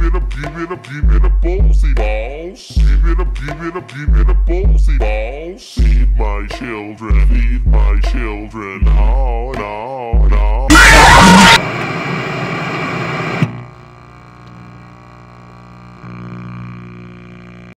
give me the ballsy balls. Give me the ballsy balls. Feed my children, feed my children.